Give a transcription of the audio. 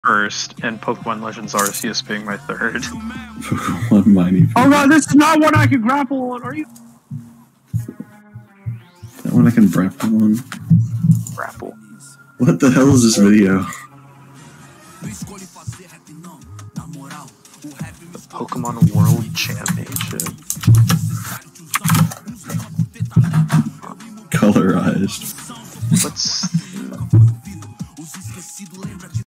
first, and Pokemon Legends Arceus being my third. Pokemon Mining. Oh god, this is not one I can grapple on, are you? That one I can grapple on. Grapple. What the hell is this video? The Pokemon World Championship. Colorized. What's